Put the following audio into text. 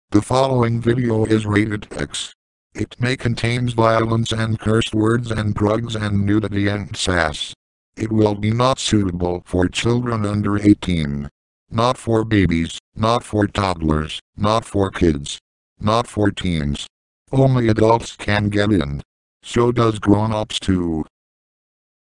The following video is rated X. It may contain violence and curse words and drugs and nudity and sass. It will be not suitable for children under 18. Not for babies, not for toddlers, not for kids, not for teens. Only adults can get in. So does grown-ups too.